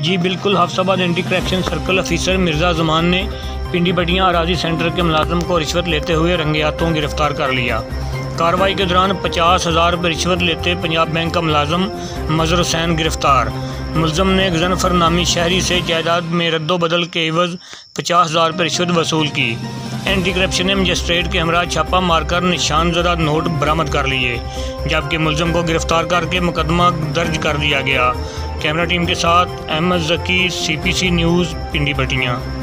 जी बिल्कुल, Hafizabad anti corruption circle officer Mirza Zaman ने पिंडी बटियां अराजी centre के मुलाजिम को रिश्वत लेते हुए रंगे हाथों गिरफ्तार कर लिया। कार्रवाई के दौरान 50,000 रुपये रिश्वत लेते पंजाब बैंक का मुलाजिम मजहर हुसैन गिरफ्तार। मुलज़म ने गजनफर नामी शहरी से जायदाद में रद्दोबदल के एवज़ 50,000 रुपये रिश्वत वसूल की। एंटी करप्शन ने मजिस्ट्रेट के हमरा छापा मारकर निशानजदा नोट बरामद कर लिए, जबकि मुलज़म को गिरफ्तार करके मुकदमा दर्ज कर दिया गया। कैमरा टीम के साथ अहमद ज़की, CPC न्यूज़, पिंडी बटियां।